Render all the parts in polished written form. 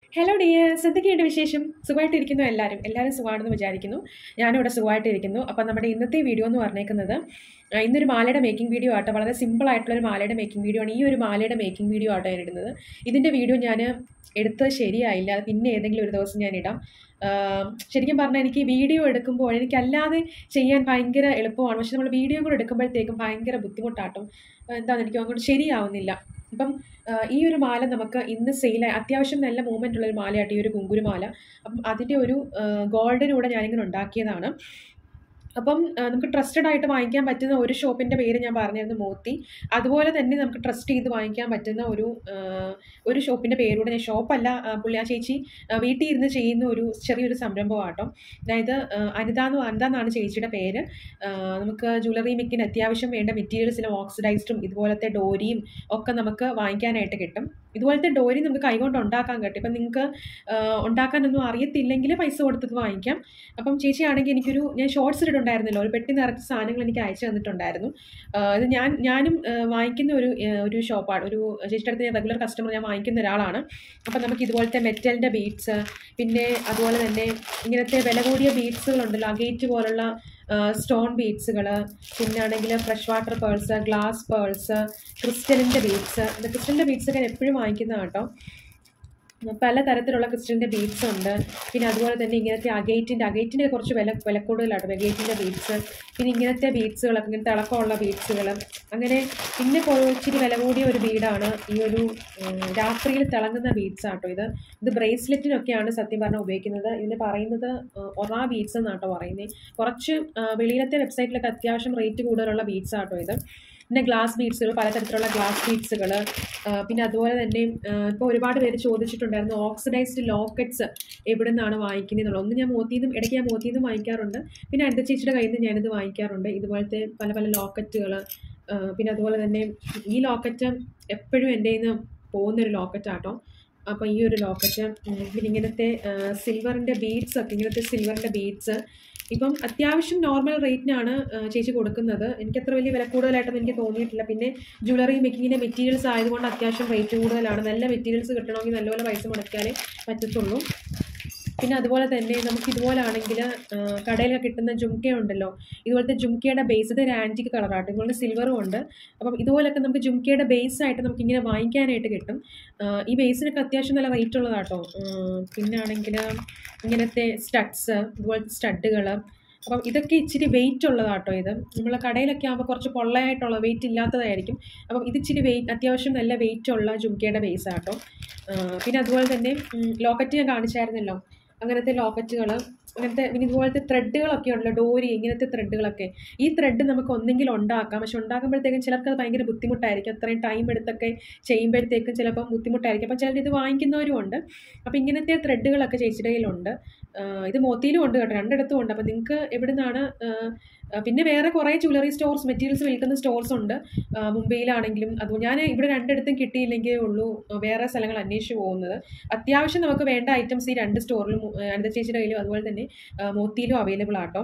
Hello dears, എന്തൊക്കെയുണ്ട് വിശേഷം? സുഖമായിട്ടിരിക്കുന്നു എല്ലാവരും സുഖമാണെന്ന് വിചാരിക്കുന്നു. ഞാനിവിടെ സുഖമായിട്ടിരിക്കുന്നു. അപ്പം നമ്മുടെ ഇന്നത്തെ വീഡിയോ എന്ന് പറഞ്ഞേക്കുന്നത് ഇന്നൊരു മാലയുടെ മേക്കിംഗ് വീഡിയോ ആട്ടോ. വളരെ സിമ്പിളായിട്ടുള്ളൊരു മാലയുടെ മേക്കിംഗ് വീഡിയോ ആണ്. ഈ ഒരു മാലയുടെ മേക്കിംഗ് വീഡിയോ ആട്ടോ ഞാൻ ഇടുന്നത്. ഇതിൻ്റെ വീഡിയോ ഞാൻ എടുത്തത് ശരിയായില്ല, അത് പിന്നെ ഏതെങ്കിലും ഒരു ദിവസം ഞാൻ ഇടാം. ശരിക്കും പറഞ്ഞാൽ എനിക്ക് വീഡിയോ എടുക്കുമ്പോൾ എനിക്കല്ലാതെ ചെയ്യാൻ ഭയങ്കര എളുപ്പമാണ്, പക്ഷെ നമ്മൾ വീഡിയോ കൂടെ എടുക്കുമ്പോഴത്തേക്കും ഭയങ്കര ബുദ്ധിമുട്ടാട്ടും. എന്താണെന്ന് എനിക്ക് അങ്ങോട്ട് ശരിയാവുന്നില്ല. അപ്പം ഈ ഒരു മാല നമുക്ക് ഇന്ന് സെയിലായി, അത്യാവശ്യം നല്ല മൂവ്മെൻ്റ് ഉള്ളൊരു മാലയാട്ടോ ഈ ഒരു കുങ്കുരുമാല. അപ്പം അതിൻ്റെ ഒരു ഗോൾഡിനൂടെ ഞാനിങ്ങനെ ഉണ്ടാക്കിയതാണ്. അപ്പം നമുക്ക് ട്രസ്റ്റഡ് ആയിട്ട് വാങ്ങിക്കാൻ പറ്റുന്ന ഒരു ഷോപ്പിൻ്റെ പേര് ഞാൻ പറഞ്ഞിരുന്നു, മോത്തി. അതുപോലെ തന്നെ നമുക്ക് ട്രസ്റ്റ് ചെയ്ത് വാങ്ങിക്കാൻ പറ്റുന്ന ഒരു ഷോപ്പിൻ്റെ പേരൂടെ ഞാൻ, ഷോപ്പല്ല, പുള്ളി ആ ചേച്ചി വീട്ടിൽ ഇരുന്ന് ചെയ്യുന്ന ഒരു ചെറിയൊരു സംരംഭമാട്ടോ. അതായത് അനിത എന്നാണ് ചേച്ചിയുടെ പേര്. നമുക്ക് ജ്വല്ലറി മേക്കിന് അത്യാവശ്യം വേണ്ട മെറ്റീരിയൽസിലും ഓക്സിഡൈസ്ഡും ഇതുപോലത്തെ ഡോരിയും ഒക്കെ നമുക്ക് വാങ്ങിക്കാനായിട്ട് കിട്ടും. ഇതുപോലത്തെ ഡോരി നമുക്ക് കൈകൊണ്ട് ഉണ്ടാക്കാൻ കിട്ടും. ഇപ്പം നിങ്ങൾക്ക് ഉണ്ടാക്കാനൊന്നും അറിയത്തില്ലെങ്കിൽ പൈസ കൊടുത്തത് വാങ്ങിക്കാം. അപ്പം ചേച്ചിയാണെങ്കിൽ ഞാൻ ഷോർട്സ് ഇട്ടിട്ടുണ്ടായിരുന്നല്ലോ, ഒരു പെട്ടി നിറച്ച സാധനങ്ങൾ എനിക്ക് അയച്ചു തന്നിട്ടുണ്ടായിരുന്നു. ഇത് ഞാനും വാങ്ങിക്കുന്ന ഒരു ഷോപ്പാണ്, ഒരു ചേച്ചിയുടെ അടുത്ത് ഞാൻ റെഗുലർ കസ്റ്റമർ, ഞാൻ വാങ്ങിക്കുന്ന ഒരാളാണ്. അപ്പം നമുക്ക് ഇതുപോലത്തെ മെറ്റലിൻ്റെ ബീഡ്സ്, പിന്നെ അതുപോലെ തന്നെ ഇങ്ങനത്തെ വില കൂടിയ ബീഡ്സുകളുണ്ടല്ലോ, അഗേറ്റ് പോലുള്ള സ്റ്റോൺ ബീഡ്സുകൾ, പിന്നെ ആണെങ്കിൽ fresh water pearls, glass pearls, ക്രിസ്റ്റലിൻ്റെ ബീഡ്സ്. ക്രിസ്റ്റലിൻ്റെ ബീഡ്സൊക്കെ ഞാൻ എപ്പോഴും വാങ്ങിക്കുന്നതാണ് കേട്ടോ. പല തരത്തിലുള്ള ക്രിസ്റ്റലിൻ്റെ ബീഡ്സ് ഉണ്ട്. പിന്നെ അതുപോലെ തന്നെ ഇങ്ങനത്തെ അഗേറ്റിൻ്റെ കുറച്ച് വില കൂടുതലാണ് അഗേറ്റിൻ്റെ ബീഡ്സ്. പിന്നെ ഇങ്ങനത്തെ ബീഡ്സുകളൊക്കെ, ഇങ്ങനെ തിളക്കമുള്ള ബീഡ്സുകൾ, അങ്ങനെ പിന്നെ ഇച്ചിരി വില കൂടിയ ഒരു ബീഡാണ് ഈ ഒരു രാത്രിയിൽ തിളങ്ങുന്ന ബീഡ്സ് ആട്ടോ. ഇത് ബ്രേസ്ലെറ്റിനൊക്കെയാണ് സത്യം പറഞ്ഞാൽ ഉപയോഗിക്കുന്നത്. ഇതിന് പറയുന്നത് ഒറാ ബീഡ്സ് എന്നാട്ടോ പറയുന്നത്. കുറച്ച് വെളിയിലത്തെ വെബ്സൈറ്റിലൊക്കെ അത്യാവശ്യം റേറ്റ് കൂടുതലുള്ള ബീഡ്സ് ആട്ടോ ഇത്. പിന്നെ ഗ്ലാസ് ബീഡ്സുകൾ, പലതരത്തിലുള്ള ഗ്ലാസ് ബീഡ്സുകൾ. പിന്നെ അതുപോലെ തന്നെ ഇപ്പോൾ ഒരുപാട് പേര് ചോദിച്ചിട്ടുണ്ടായിരുന്നു ഓക്സിഡൈസ്ഡ് ലോക്കറ്റ്സ് എവിടെ നിന്നാണ് വാങ്ങിക്കുന്നതെന്നുള്ളത്. ഒന്ന് ഞാൻ ഇടയ്ക്ക് ഞാൻ മോത്തിയിൽ നിന്നും വാങ്ങിക്കാറുണ്ട്. പിന്നെ അടുത്ത ചേച്ചിയുടെ കയ്യിൽ നിന്ന് ഞാനിത് വാങ്ങിക്കാറുണ്ട്, ഇതുപോലത്തെ പല പല ലോക്കറ്റുകൾ. പിന്നെ അതുപോലെ തന്നെ ഈ ലോക്കറ്റ് എപ്പോഴും എൻ്റെ കയ്യിൽ നിന്ന് പോകുന്നൊരു ലോക്കറ്റാട്ടോ. അപ്പോൾ ഈ ഒരു ലോക്കറ്റ്, പിന്നെ ഇങ്ങനത്തെ സിൽവറിൻ്റെ ബീഡ്സൊക്കെ, ഇങ്ങനത്തെ സിൽവറിൻ്റെ ബീഡ്സ് ഇപ്പം അത്യാവശ്യം നോർമൽ റേറ്റിനാണ് ചേച്ചി കൊടുക്കുന്നത്. എനിക്കത്ര വലിയ വില കൂടുതലായിട്ടൊന്നും എനിക്ക് തോന്നിയിട്ടില്ല. പിന്നെ ജ്വല്ലറി മേക്കിങ്ങിൻ്റെ മെറ്റീരിയൽസ് ആയതുകൊണ്ട് അത്യാവശ്യം റേറ്റ് കൂടുതലാണ്. നല്ല മെറ്റീരിയൽസ് കിട്ടണമെങ്കിൽ നല്ലപോലെ പൈസ മുടക്കിയാലേ പറ്റത്തുള്ളൂ. പിന്നെ അതുപോലെ തന്നെ നമുക്ക് ഇതുപോലാണെങ്കിൽ കടയിലൊക്കെ കിട്ടുന്ന ജുംക്ക ഉണ്ടല്ലോ, ഇതുപോലത്തെ ജുംക്കയുടെ ബേസ്, ഇത് ഒരു ആൻറ്റിക് കളറാട്ടോ, ഇതുപോലെ സിൽവറും ഉണ്ട്. അപ്പം ഇതുപോലൊക്കെ നമുക്ക് ജുംക്കയുടെ ബേസായിട്ട് നമുക്കിങ്ങനെ വാങ്ങിക്കാനായിട്ട് കിട്ടും. ഈ ബേസിനൊക്കെ അത്യാവശ്യം നല്ല റേറ്റ് ഉള്ളതാട്ടോ. പിന്നെ ആണെങ്കിൽ ഇങ്ങനത്തെ സ്റ്റഡ്സ്, ഇതുപോലത്തെ സ്റ്റഡുകൾ. അപ്പം ഇതൊക്കെ ഇച്ചിരി വെയിറ്റ് ഉള്ളതാട്ടോ. ഇത് നമ്മൾ കടയിലൊക്കെ ആകുമ്പോൾ കുറച്ച് പൊള്ളയായിട്ടുള്ള വെയിറ്റ് ഇല്ലാത്തതായിരിക്കും. അപ്പം ഇത് ഇച്ചിരി അത്യാവശ്യം നല്ല വെയിറ്റ് ഉള്ള ജുംക്കയുടെ ബേസാട്ടോ. പിന്നെ അതുപോലെ തന്നെ ലോക്കറ്റ് ഞാൻ കാണിച്ചായിരുന്നല്ലോ, അങ്ങനത്തെ ലോക്കറ്റുകൾ, അങ്ങനത്തെ പിന്നെ ഇതുപോലത്തെ ത്രെഡുകളൊക്കെ ഉണ്ടല്ലോ, ഡോരി, ഇങ്ങനത്തെ ത്രെഡുകളൊക്കെ. ഈ ത്രെഡ് നമുക്ക് ഒന്നെങ്കിൽ ഉണ്ടാക്കാം, പക്ഷെ ഉണ്ടാക്കുമ്പോഴത്തേക്കും ചിലർക്ക് അത് ഭയങ്കര ബുദ്ധിമുട്ടായിരിക്കും. അത്രയും ടൈം എടുത്തൊക്കെ ചെയ്യുമ്പോഴത്തേക്കും ചിലപ്പം ബുദ്ധിമുട്ടായിരിക്കും. അപ്പം ചിലർ ഇത് വാങ്ങിക്കുന്നവരും ഉണ്ട്. അപ്പോൾ ഇങ്ങനത്തെ ത്രെഡുകളൊക്കെ ചേച്ചിയുടെ കയ്യിലുണ്ട്. ഇത് മോത്തിയിലും ഉണ്ട് കേട്ടോ, രണ്ടിടത്തും ഉണ്ട്. അപ്പോൾ നിങ്ങൾക്ക് എവിടെ നിന്നാണ്, പിന്നെ വേറെ കുറേ ജ്വല്ലറി സ്റ്റോർസ്, മെറ്റീരിയൽസ് വിൽക്കുന്ന സ്റ്റോർസ് ഉണ്ട് മുംബൈയിലാണെങ്കിലും. അത് ഞാൻ ഇവിടെ രണ്ടിടത്തും കിട്ടിയില്ലെങ്കിലേ ഉള്ളൂ വേറെ സ്ഥലങ്ങൾ അന്വേഷിച്ച് പോകുന്നത്. അത്യാവശ്യം നമുക്ക് വേണ്ട ഐറ്റംസ് ഈ രണ്ട് സ്റ്റോറിലും, അനിത ചേച്ചിയുടെ കയ്യിലും അതുപോലെ തന്നെ മോത്തിയിലും അവൈലബിൾ ആട്ടോ.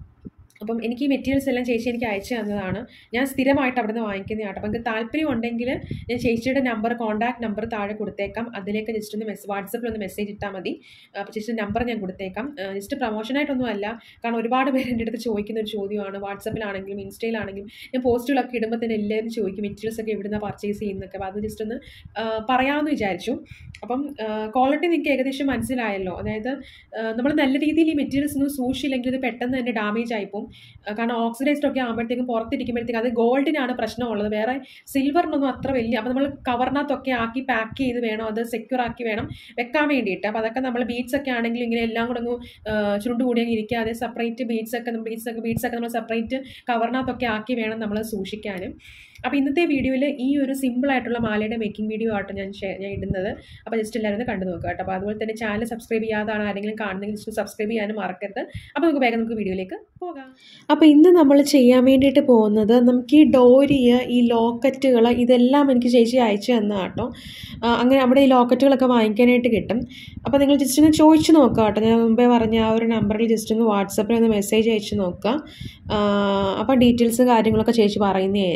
അപ്പം എനിക്ക് ഈ മെറ്റീരിയൽസ് എല്ലാം ചേച്ചി എനിക്ക് അയച്ചു തന്നതാണ്. ഞാൻ സ്ഥിരമായിട്ട് അവിടെ നിന്ന് വാങ്ങിക്കുന്നതാണ്. അപ്പം നിങ്ങൾക്ക് താല്പര്യം ഉണ്ടെങ്കിൽ ഞാൻ ചേച്ചിയുടെ കോൺടാക്ട് നമ്പർ താഴെ കൊടുത്തേക്കാം. അതിലേക്ക് ജസ്റ്റ് ഒന്ന് വാട്സപ്പിൽ ഒന്ന് മെസ്സേജ് ഇട്ടാൽ മതി. അപ്പോൾ ചേച്ചിയുടെ നമ്പർ ഞാൻ കൊടുത്തേക്കാം. ജസ്റ്റ് പ്രൊമോഷനായിട്ടൊന്നും അല്ല, കാരണം ഒരുപാട് പേര് എൻ്റെ അടുത്ത് ചോദിക്കുന്ന ഒരു ചോദ്യമാണ്. വാട്സപ്പിലാണെങ്കിലും ഇൻസ്റ്റയിലാണെങ്കിലും ഞാൻ പോസ്റ്റുകളൊക്കെ ഇടുമ്പോൾ തന്നെ എല്ലാവരും ചോദിക്കും മെറ്റീരിയൽസ് ഒക്കെ എവിടുന്നാണ് പർച്ചേസ് ചെയ്യുന്നതൊക്കെ. അപ്പോൾ അത് ജസ്റ്റ് ഒന്ന് പറയാമെന്ന് വിചാരിച്ചു. അപ്പം ക്വാളിറ്റി നിങ്ങൾക്ക് ഏകദേശം മനസ്സിലായല്ലോ. അതായത് നമ്മൾ നല്ല രീതിയിൽ ഈ മെറ്റീരിയൽസ് ഒന്നും സൂക്ഷിച്ചില്ലെങ്കിൽ ഇത് പെട്ടെന്ന് തന്നെ ഡാമേജ് ആയിപ്പോവും. കാരണം ഓക്സിഡൈസ്ഡ് ഒക്കെ ആകുമ്പോഴത്തേക്കും പുറത്തിരിക്കുമ്പോഴത്തേക്കും അത് ഗോൾഡിനാണ് പ്രശ്നമുള്ളത്, വേറെ സിൽവറിനൊന്നും അത്ര വലിയ. അപ്പോൾ നമ്മൾ കവറിനകത്തൊക്കെ ആക്കി പാക്ക് ചെയ്ത് വേണം, അത് സെക്യൂർ ആക്കി വേണം വെക്കാൻ വേണ്ടിയിട്ട്. അപ്പോൾ അതൊക്കെ നമ്മൾ ബീഡ്സ് ഒക്കെ ആണെങ്കിലും ഇങ്ങനെ എല്ലാം കൂടെ ചുരുണ്ട് കൂടി അങ്ങ് ഇരിക്കാതെ സെപ്പറേറ്റ് ബീഡ്സൊക്കെ നമ്മൾ സെപ്പറേറ്റ് കവറിനകത്തൊക്കെ ആക്കി വേണം നമ്മൾ സൂക്ഷിക്കാനും. അപ്പോൾ ഇന്നത്തെ വീഡിയോയിൽ ഈ ഒരു സിമ്പിളായിട്ടുള്ള മാലയുടെ മേക്കിംഗ് വീഡിയോ ആട്ടോ ഞാൻ ഇടുന്നത്. അപ്പോൾ ജസ്റ്റ് എല്ലാവരും ഒന്ന് കണ്ടു നോക്കുക കേട്ടോ. അപ്പോൾ അതുപോലെ തന്നെ ചാനൽ സബ്സ്ക്രൈബ് ചെയ്യാതാണ് ആരെങ്കിലും കാണുന്നെങ്കിൽ ജസ്റ്റ് സബ്സ്ക്രൈബ് ചെയ്യാനും മറക്കരുത്. അപ്പോൾ നമുക്ക് വീഡിയോയിലേക്ക് പോകാം. അപ്പോൾ ഇന്ന് നമ്മൾ ചെയ്യാൻ വേണ്ടിയിട്ട് പോകുന്നത്, നമുക്ക് ഈ ഡോരി, ഈ ലോക്കറ്റുകൾ, ഇതെല്ലാം എനിക്ക് ചേച്ചി അയച്ചു തന്നതാണ് കേട്ടോ. അങ്ങനെ അവിടെ ഈ ലോക്കറ്റുകളൊക്കെ വാങ്ങിക്കാനായിട്ട് കിട്ടും. അപ്പോൾ നിങ്ങൾ ജസ്റ്റ് ഒന്ന് ചോദിച്ചു നോക്കുക കേട്ടോ. ഞാൻ മുമ്പേ പറഞ്ഞ ആ ഒരു നമ്പറിൽ ജസ്റ്റ് ഒന്ന് വാട്സപ്പിൽ ഒന്ന് മെസ്സേജ് അയച്ചു നോക്കുക. അപ്പോൾ ഡീറ്റെയിൽസ് കാര്യങ്ങളൊക്കെ ചേച്ചി പറയുന്നതായിരിക്കും.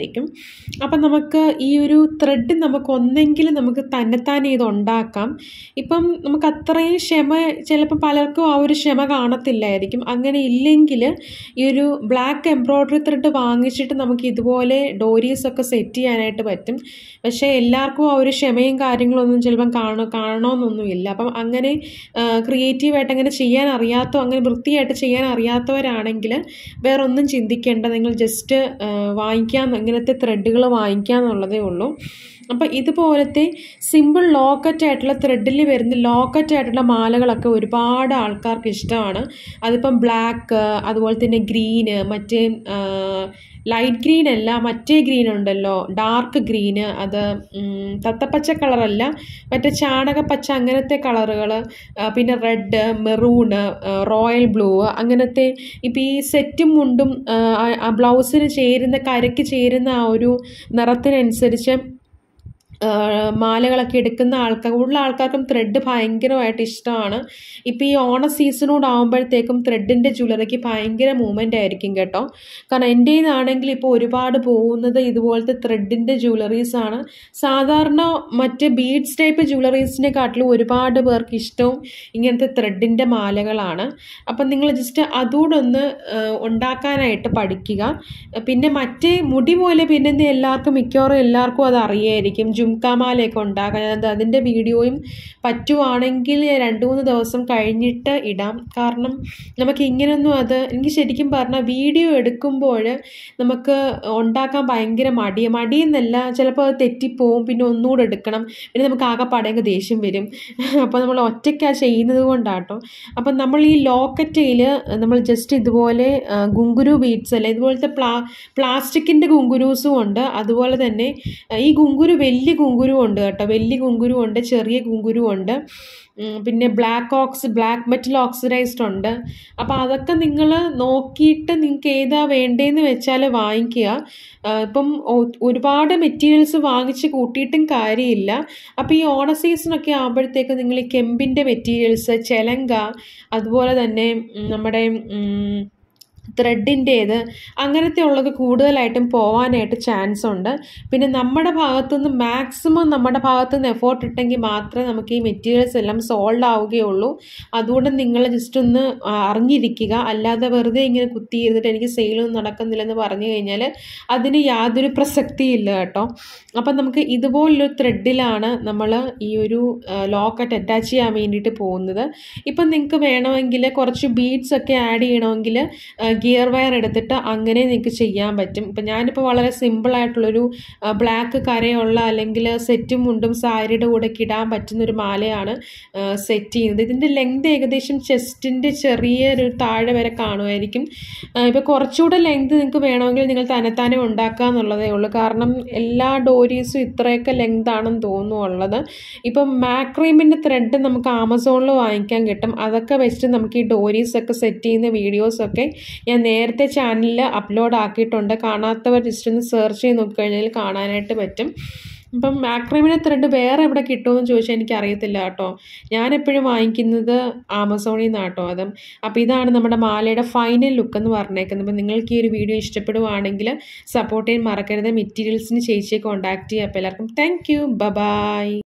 അപ്പം നമുക്ക് ഈ ഒരു ത്രെഡ് നമുക്കൊന്നെങ്കിലും നമുക്ക് തന്നെത്താനെ ഇത് ഉണ്ടാക്കാം. ഇപ്പം നമുക്ക് അത്രയും ക്ഷമ ചിലപ്പോൾ പലർക്കും ആ ഒരു ക്ഷമ കാണത്തില്ലായിരിക്കും. അങ്ങനെ ഇല്ലെങ്കിൽ ഈ ഒരു ബ്ലാക്ക് എംബ്രോയ്ഡറി ത്രെഡ് വാങ്ങിച്ചിട്ട് നമുക്ക് ഇതുപോലെ ഡോരീസൊക്കെ സെറ്റ് ചെയ്യാനായിട്ട് പറ്റും. പക്ഷേ എല്ലാവർക്കും ആ ഒരു ക്ഷമയും കാര്യങ്ങളൊന്നും ചിലപ്പം കാണണമെന്നൊന്നുമില്ല. അപ്പം അങ്ങനെ ക്രിയേറ്റീവായിട്ട് അങ്ങനെ ചെയ്യാൻ അങ്ങനെ വൃത്തിയായിട്ട് ചെയ്യാൻ അറിയാത്തവരാണെങ്കിൽ വേറൊന്നും ചിന്തിക്കേണ്ട. നിങ്ങൾ ജസ്റ്റ് ഇങ്ങനത്തെ ത്രെഡുകൾ വാങ്ങിക്കാമെന്നുള്ളതേ ഉള്ളൂ. അപ്പോൾ ഇതുപോലത്തെ സിമ്പിൾ ലോക്കറ്റായിട്ടുള്ള ത്രെഡിൽ വരുന്ന ലോക്കറ്റായിട്ടുള്ള മാലകളൊക്കെ ഒരുപാട് ആൾക്കാർക്ക് ഇഷ്ടമാണ്. അതിപ്പം ബ്ലാക്ക്, അതുപോലെ തന്നെ ഗ്രീന്, മറ്റേ ലൈറ്റ് ഗ്രീൻ അല്ല, മറ്റേ ഗ്രീൻ ഉണ്ടല്ലോ, ഡാർക്ക് ഗ്രീന്, അത് തത്തപ്പച്ച കളറല്ല, മറ്റേ ചാണകപ്പച്ച, അങ്ങനത്തെ കളറുകൾ, പിന്നെ റെഡ്, മെറൂണ്, റോയൽ ബ്ലൂ, അങ്ങനത്തെ ഇപ്പോൾ ഈ സെറ്റും മുണ്ടും ബ്ലൗസിന് ചേരുന്ന, കരയ്ക്ക് ചേരുന്ന ആ ഒരു നിറത്തിനനുസരിച്ച് മാലകളൊക്കെ എടുക്കുന്ന കൂടുതൽ ആൾക്കാർക്കും ത്രെഡ് ഭയങ്കരമായിട്ട് ഇഷ്ടമാണ്. ഇപ്പോൾ ഈ ഓണ സീസണോടാകുമ്പോഴത്തേക്കും ത്രെഡിൻ്റെ ജ്വല്ലറിക്ക് ഭയങ്കര മൂവ്മെൻ്റ് ആയിരിക്കും കേട്ടോ. കാരണം എൻ്റെ ഇതാണെങ്കിൽ ഇപ്പോൾ ഒരുപാട് പോകുന്നത് ഇതുപോലത്തെ ത്രെഡിൻ്റെ ജ്വല്ലറീസാണ്. സാധാരണ മറ്റ് ബീഡ്സ് ടൈപ്പ് ജ്വല്ലറീസിനെക്കാട്ടിലും ഒരുപാട് പേർക്ക് ഇഷ്ടവും ഇങ്ങനത്തെ ത്രെഡിൻ്റെ മാലകളാണ്. അപ്പം നിങ്ങൾ ജസ്റ്റ് അതുകൂടെ ഒന്ന് ഉണ്ടാക്കാനായിട്ട് പഠിക്കുക. പിന്നെ മറ്റേ മുടി പോലെ പിന്നെ മിക്കവാറും എല്ലാവർക്കും അത് അറിയായിരിക്കും, ജുംക്കാമാലയൊക്കെ ഉണ്ടാക്കാൻ. അതിൻ്റെ വീഡിയോയും പറ്റുവാണെങ്കിൽ 2-3 ദിവസം കഴിഞ്ഞിട്ട് ഇടാം. കാരണം നമുക്ക് ഇങ്ങനെയൊന്നും എനിക്ക് ശരിക്കും പറഞ്ഞാൽ വീഡിയോ എടുക്കുമ്പോൾ നമുക്ക് ഉണ്ടാക്കാൻ ഭയങ്കര മടിയെന്നല്ല, ചിലപ്പോൾ അത് തെറ്റിപ്പോവും, പിന്നെ ഒന്നുകൂടെ എടുക്കണം, പിന്നെ നമുക്ക് ആകെപ്പാടെയൊക്കെ ദേഷ്യം വരും. അപ്പോൾ നമ്മൾ ഒറ്റയ്ക്കാണ് ചെയ്യുന്നത് കൊണ്ടാട്ടോ. അപ്പം നമ്മൾ ഈ ലോക്കറ്റയിൽ നമ്മൾ ജസ്റ്റ് ഇതുപോലെ ഗുങ്കുരു ബീഡ്സ് അല്ല, ഇതുപോലത്തെ പ്ലാസ്റ്റിക്കിൻ്റെ ഗുങ്കുരൂസും ഉണ്ട്. അതുപോലെ തന്നെ ഈ ഗുങ്കുരു വലിയ ഗുങ്കുരു ഉണ്ട് കേട്ടോ, വലിയ ഗുങ്കുരു ഉണ്ട്, ചെറിയ ഗുങ്കുരു ഉണ്ട്, പിന്നെ ബ്ലാക്ക് മെറ്റൽ ഓക്സിഡൈസ്ഡ് ഉണ്ട്. അപ്പോൾ അതൊക്കെ നിങ്ങൾ നോക്കിയിട്ട് നിങ്ങൾക്ക് ഏതാ വേണ്ടതെന്ന് വെച്ചാൽ വാങ്ങിക്കുക. ഇപ്പം ഒരുപാട് മെറ്റീരിയൽസ് വാങ്ങിച്ച് കൂട്ടിയിട്ടും കാര്യമില്ല. അപ്പോൾ ഈ ഓണ സീസണൊക്കെ ആകുമ്പോഴത്തേക്ക് നിങ്ങൾ ഈ കെമ്പിൻ്റെ മെറ്റീരിയൽസ്, ചെലങ്ക, അതുപോലെ തന്നെ നമ്മുടെ ത്രെഡിൻ്റേത്, അങ്ങനത്തെ ഉള്ളത് കൂടുതലായിട്ടും പോകാനായിട്ട് ചാൻസ് ഉണ്ട്. പിന്നെ നമ്മുടെ ഭാഗത്തുനിന്ന് മാക്സിമം എഫോർട്ട് ഇട്ടെങ്കിൽ മാത്രമേ നമുക്ക് ഈ മെറ്റീരിയൽസ് എല്ലാം സോൾഡ് ആവുകയുള്ളൂ. അതുകൊണ്ട് നിങ്ങൾ ജസ്റ്റ് ഒന്ന് അറിഞ്ഞിരിക്കുക. അല്ലാതെ വെറുതെ ഇങ്ങനെ കുത്തി ചെയ്തിട്ട് എനിക്ക് സെയിലൊന്നും നടക്കുന്നില്ലെന്ന് പറഞ്ഞു കഴിഞ്ഞാൽ അതിന് യാതൊരു പ്രസക്തിയില്ല കേട്ടോ. അപ്പം നമുക്ക് ഇതുപോലൊരു ത്രെഡിലാണ് നമ്മൾ ഈ ഒരു ലോക്കറ്റ് അറ്റാച്ച് ചെയ്യാൻ വേണ്ടിയിട്ട് പോകുന്നത്. ഇപ്പം നിങ്ങൾക്ക് വേണമെങ്കിൽ കുറച്ച് ബീഡ്സ് ഒക്കെ ആഡ് ചെയ്യണമെങ്കിൽ ഗിയർ വയർ എടുത്തിട്ട് അങ്ങനെ നിങ്ങൾക്ക് ചെയ്യാൻ പറ്റും. ഇപ്പം ഞാനിപ്പോൾ വളരെ സിമ്പിളായിട്ടുള്ളൊരു ബ്ലാക്ക് കരയുള്ള, അല്ലെങ്കിൽ സെറ്റും മുണ്ടും സാരിയുടെ കൂടെ ഇടാൻ പറ്റുന്നൊരു മാലയാണ് സെറ്റ് ചെയ്യുന്നത്. ഇതിൻ്റെ ലെങ്ത് ഏകദേശം ചെസ്റ്റിൻ്റെ ചെറിയൊരു താഴെ വരെ കാണുമായിരിക്കും. ഇപ്പോൾ കുറച്ചുകൂടെ ലെങ്ത് നിങ്ങൾക്ക് വേണമെങ്കിൽ നിങ്ങൾ തന്നെത്താനെ ഉണ്ടാക്കുക എന്നുള്ളതേ ഉള്ളൂ. കാരണം എല്ലാ ഡോരീസും ഇത്രയൊക്കെ ലെങ്ത് ആണെന്ന് തോന്നുന്നു ഉള്ളത്. ഇപ്പം മാക്രീമിൻ്റെ ത്രെഡ് നമുക്ക് ആമസോണിൽ വാങ്ങിക്കാൻ കിട്ടും. അതൊക്കെ വെച്ചിട്ട് നമുക്ക് ഈ ഡോരീസൊക്കെ സെറ്റ് ചെയ്യുന്ന വീഡിയോസൊക്കെ ഞാൻ നേരത്തെ ചാനലിൽ അപ്ലോഡ് ആക്കിയിട്ടുണ്ട്. കാണാത്തവർ ജസ്റ്റ് ഒന്ന് സെർച്ച് ചെയ്ത് നോക്കിക്കഴിഞ്ഞാൽ കാണാനായിട്ട് പറ്റും. ഇപ്പം മാക്രീമിൻ്റെ ത്രെഡ് വേറെ എവിടെ കിട്ടുമെന്ന് ചോദിച്ചാൽ എനിക്കറിയത്തില്ല കേട്ടോ. ഞാനെപ്പോഴും വാങ്ങിക്കുന്നത് ആമസോണിൽ നിന്നാണ് കേട്ടോ അത്. അപ്പോൾ ഇതാണ് നമ്മുടെ മാലയുടെ ഫൈനൽ ലുക്ക് എന്ന് പറഞ്ഞേക്കുന്നത്. അപ്പോൾ നിങ്ങൾക്ക് ഈ ഒരു വീഡിയോ ഇഷ്ടപ്പെടുവാണെങ്കിൽ സപ്പോർട്ട് ചെയ്യാൻ മറക്കരുത്. മെറ്റീരിയൽസിന് ചേച്ചിയെ കോൺടാക്ട് ചെയ്യുക. അപ്പോൾ എല്ലാവർക്കും താങ്ക് യു, ബൈ.